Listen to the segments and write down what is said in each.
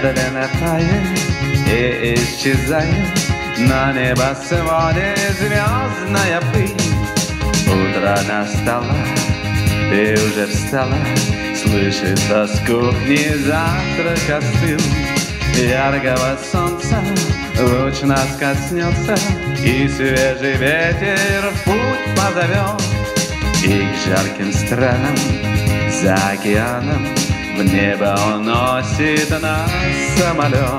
медленно тает и исчезает на небосводе звездная пыль. Утро настало, ты уже встала, слышится с кухни завтрак остыл. Яркого солнца луч нас коснется, и свежий ветер в путь позовет. И к жарким странам за океаном в небо уносит нас самолет.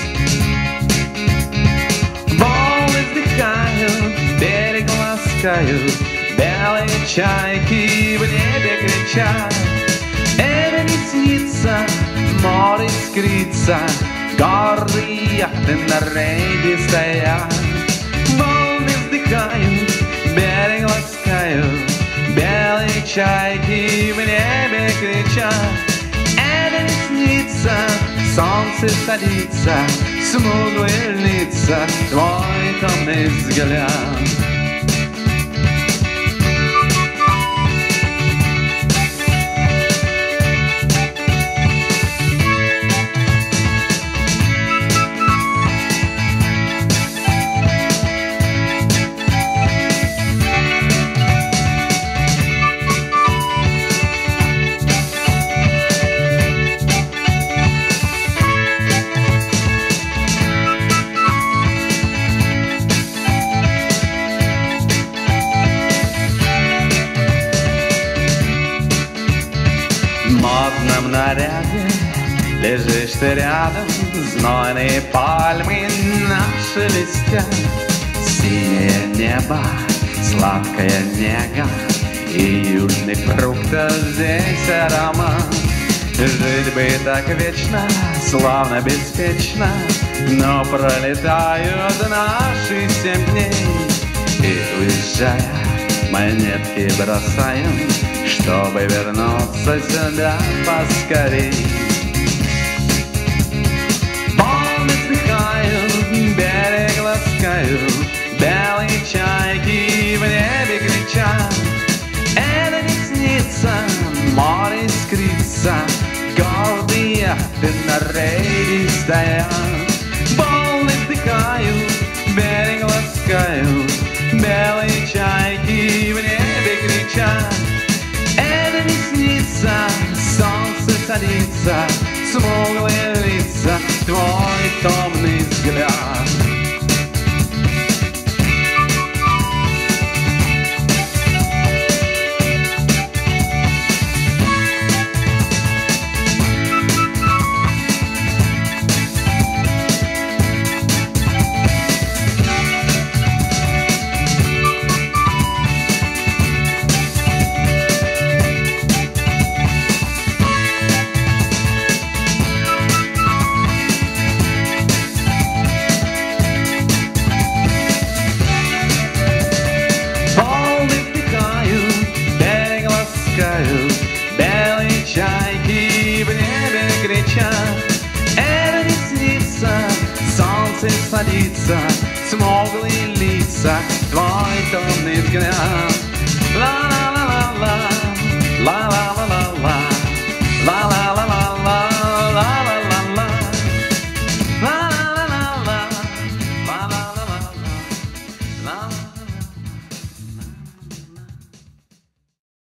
Волны вздыхают, берег ласкают, белые чайки в небе кричат. Это не снится, море искрится, горы яхты на рейде стоят. Волны вздыхают, берег ласкают, белые чайки в небе кричат. Это не снится, солнце садится, смуглые лица, твой томный взгляд. В модном наряде лежишь ты рядом, знойные пальмы наши листья. Синее небо, сладкая нега, и южных фруктов здесь аромат. Жить бы так вечно, славно, беспечно, но пролетают наши 7 дней. И уезжая, монетки бросаем, чтобы вернуться сюда поскорей. Волны вздыхают, берег ласкают, белые чайки в небе кричат. Это не снится, море искрится, гордые яхты на рейде стоят. Волны вздыхают, берег ласкают, белые чайки в небе кричат. Это не снится, солнце садится, смуглые лица, твой томный взгляд. Белые чайки в небе кричат. Это не снится, солнце садится, смуглые лица, твой томный взгляд. Ла-ла-ла-ла-ла, ла-ла.